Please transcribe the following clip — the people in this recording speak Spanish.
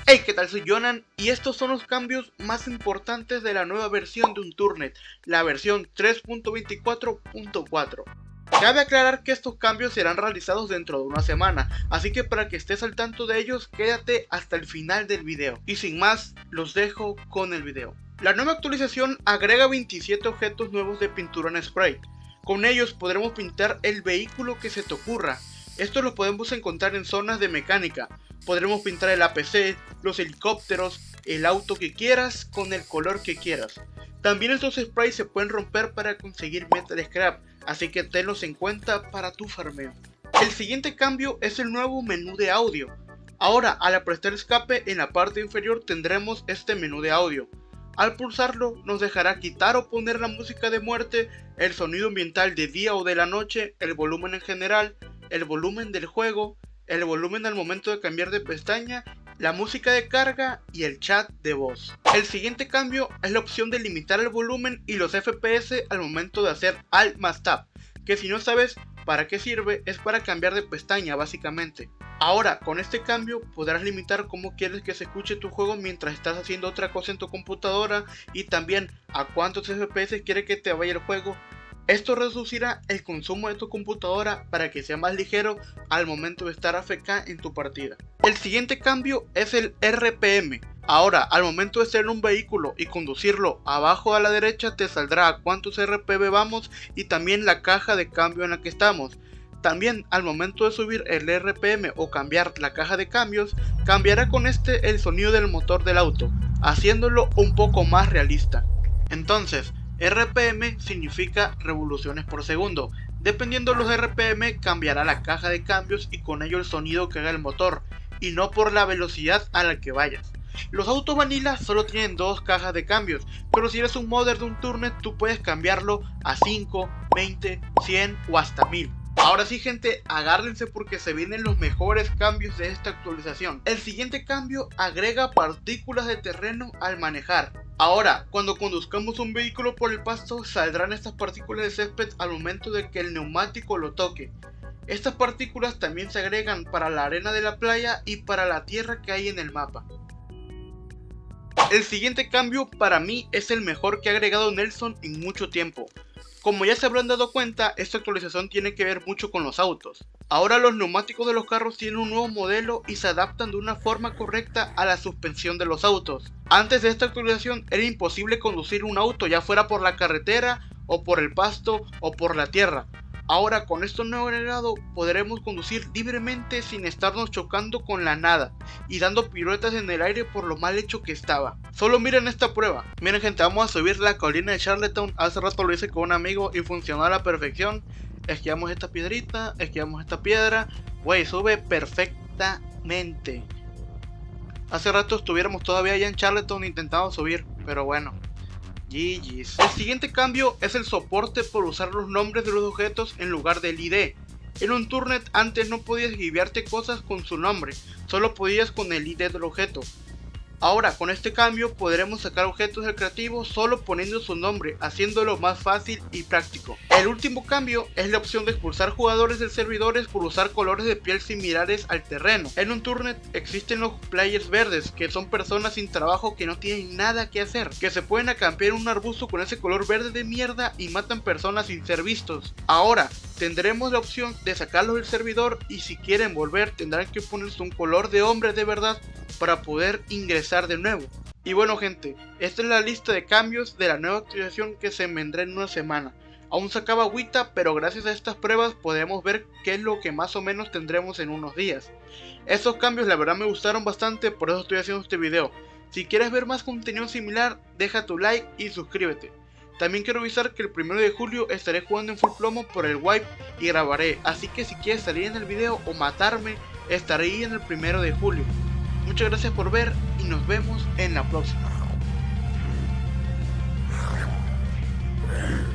Hey, ¿qué tal? Soy Jonan y estos son los cambios más importantes de la nueva versión de Unturned, la versión 3.24.4. Cabe aclarar que estos cambios serán realizados dentro de una semana, así que para que estés al tanto de ellos, quédate hasta el final del video. Y sin más, los dejo con el video. La nueva actualización agrega 27 objetos nuevos de pintura en spray. Con ellos podremos pintar el vehículo que se te ocurra. Estos los podemos encontrar en zonas de mecánica. Podremos pintar el APC, los helicópteros, el auto que quieras con el color que quieras. También estos sprays se pueden romper para conseguir metal scrap, así que tenlos en cuenta para tu farmeo. El siguiente cambio es el nuevo menú de audio. Ahora, al apretar escape en la parte inferior tendremos este menú de audio. Al pulsarlo nos dejará quitar o poner la música de muerte, el sonido ambiental de día o de la noche, el volumen en general, el volumen del juego, el volumen al momento de cambiar de pestaña, la música de carga y el chat de voz. El siguiente cambio es la opción de limitar el volumen y los FPS al momento de hacer Alt más Tab, que si no sabes para qué sirve es para cambiar de pestaña básicamente. Ahora con este cambio podrás limitar cómo quieres que se escuche tu juego mientras estás haciendo otra cosa en tu computadora y también a cuántos FPS quiere que te vaya el juego. Esto reducirá el consumo de tu computadora para que sea más ligero al momento de estar AFK en tu partida. El siguiente cambio es el RPM. Ahora, al momento de ser un vehículo y conducirlo abajo a la derecha te saldrá a cuántos RPM vamos y también la caja de cambio en la que estamos. También al momento de subir el RPM o cambiar la caja de cambios, cambiará con este el sonido del motor del auto, haciéndolo un poco más realista. Entonces, RPM significa revoluciones por segundo. Dependiendo de los RPM cambiará la caja de cambios y con ello el sonido que haga el motor, y no por la velocidad a la que vayas. Los autos vanilla solo tienen dos cajas de cambios, pero si eres un modder de Unturned tú puedes cambiarlo a 5, 20, 100 o hasta 1000. Ahora sí gente, agárrense porque se vienen los mejores cambios de esta actualización. El siguiente cambio agrega partículas de terreno al manejar. Ahora, cuando conduzcamos un vehículo por el pasto, saldrán estas partículas de césped al momento de que el neumático lo toque. Estas partículas también se agregan para la arena de la playa y para la tierra que hay en el mapa. El siguiente cambio para mí es el mejor que ha agregado Nelson en mucho tiempo. Como ya se habrán dado cuenta, esta actualización tiene que ver mucho con los autos. Ahora los neumáticos de los carros tienen un nuevo modelo y se adaptan de una forma correcta a la suspensión de los autos. Antes de esta actualización era imposible conducir un auto ya fuera por la carretera o por el pasto o por la tierra. Ahora con esto nuevo agregado podremos conducir libremente sin estarnos chocando con la nada y dando piruetas en el aire por lo mal hecho que estaba. Solo miren esta prueba. Miren gente, vamos a subir la colina de Charlottetown. Hace rato lo hice con un amigo y funcionó a la perfección. Esquivamos esta piedrita, esquivamos esta piedra. Güey, sube perfectamente. Hace rato estuviéramos todavía allá en Charlottetown intentando subir, pero bueno. GG's. El siguiente cambio es el soporte por usar los nombres de los objetos en lugar del ID. En Unturned antes no podías guiarte cosas con su nombre, solo podías con el ID del objeto. Ahora con este cambio podremos sacar objetos del creativo solo poniendo su nombre, haciéndolo más fácil y práctico. El último cambio es la opción de expulsar jugadores del servidores por usar colores de piel similares al terreno. En Unturned existen los players verdes, que son personas sin trabajo que no tienen nada que hacer, que se pueden acampear en un arbusto con ese color verde de mierda y matan personas sin ser vistos. Ahora tendremos la opción de sacarlos del servidor y si quieren volver tendrán que ponerse un color de hombre de verdad para poder ingresar de nuevo. Y bueno gente, esta es la lista de cambios de la nueva actualización que se vendrá en una semana. Aún se acaba agüita, pero gracias a estas pruebas podemos ver qué es lo que más o menos tendremos en unos días. Estos cambios la verdad me gustaron bastante, por eso estoy haciendo este video. Si quieres ver más contenido similar, deja tu like y suscríbete. También quiero avisar que el 1 de julio estaré jugando en full plomo por el wipe y grabaré, así que si quieres salir en el video o matarme, estaré ahí en el 1 de julio. Muchas gracias por ver y nos vemos en la próxima.